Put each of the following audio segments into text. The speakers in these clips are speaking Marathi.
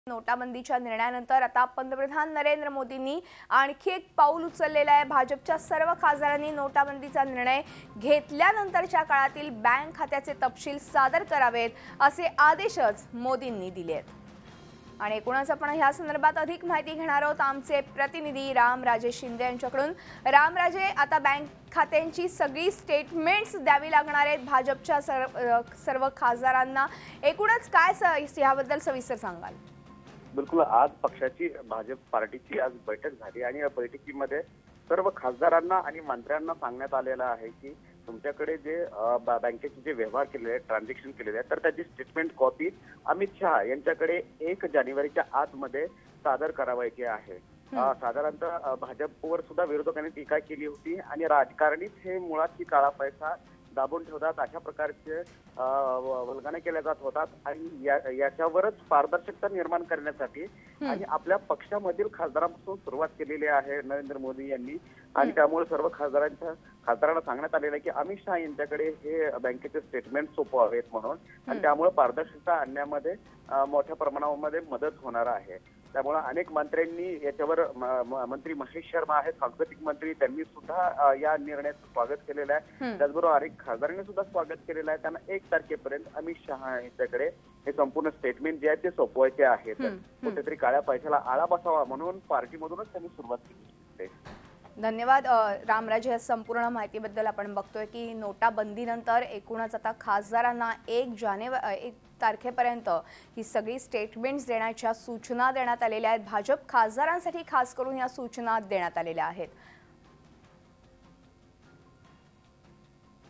नोटाबंदीच्या निर्णयानंतर आता पंतप्रधान नरेंद्र मोदींनी आणखी एक पाऊल उचललेलं आहे। भाजपच्या सर्व खासदारांनी नोटाबंदीचा निर्णय घेतल्यानंतरच्या काळातील बँक खात्याचे तपशील सादर करावेत असे आदेशच मोदींनी दिले आहेत। आणि एकूणच आपण ह्या संदर्भात अधिक माहिती घेणार आहोत आमचे प्रतिनिधी रामराजे शिंदे यांच्याकडून। रामराजे, आता बँक खात्यांची सगळी स्टेटमेंट्स द्यावी लागणार आहेत भाजपच्या सर्व खासदारांना, एकूणच काय याबद्दल सविस्तर सांगाल? बिलकुल, आज पक्षाची भाजप पार्टीची आज बैठक झाली आणि या बैठकीमध्ये सर्व खासदारांना आणि मंत्र्यांना सांगण्यात आलेलं आहे की तुमच्याकडे जे बँकेचे जे व्यवहार केलेले आहेत, ट्रान्झॅक्शन केलेले आहेत, तर त्याची स्टेटमेंट कॉपी अमित शहा यांच्याकडे 1 जानेवारीच्या आतमध्ये सादर करावायची आहे। साधारणतः भाजपवर सुद्धा विरोधकांनी टीका केली होती आणि राजकारणीच हे मुळात ही काळा पैसा दाबून ठेवतात अशा प्रकारचे वल्गना केल्या जात होतात आणि याच्यावरच पारदर्शकता निर्माण करण्यासाठी आणि आपल्या पक्षामधील खासदारांपासून सुरुवात केलेली आहे नरेंद्र मोदी यांनी। आणि त्यामुळे सर्व खासदारांना सांगण्यात आलेलं आहे की अमित शहा यांच्याकडे हे बँकेचे स्टेटमेंट सोपवावेत म्हणून, आणि त्यामुळे पारदर्शकता आणण्यामध्ये मोठ्या प्रमाणामध्ये मदत होणार आहे। त्यामुळे अनेक मंत्र्यांनी याच्यावर मंत्री महेश शर्मा आहेत, सांस्कृतिक मंत्री, त्यांनी सुद्धा या निर्णयाचं स्वागत केलेलं आहे। त्याचबरोबर अनेक खासदारांनी सुद्धा स्वागत केलेलं आहे। त्यांना 1 तारखेपर्यंत अमित शहा यांच्याकडे हे संपूर्ण स्टेटमेंट जे आहे ते सोपवायचे आहेत। कुठेतरी काळ्या पैशाला आळा बसावा म्हणून पार्टीमधूनच त्यांनी सुरुवात केली। धन्यवाद रामराजे, या संपूर्ण माहितीबद्दल। आपण बघतोय की नोटाबंदीनंतर एकूणच आता खासदारांना 1 तारखेपर्यंत ही सगळी स्टेटमेंट्स देण्याच्या सूचना देण्यात आलेल्या आहेत। भाजप खासदारांसाठी खास करून या सूचना देण्यात आलेल्या आहेत।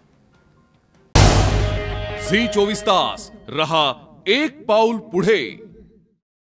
झी 24 तास रहा एक पाऊल पुढे।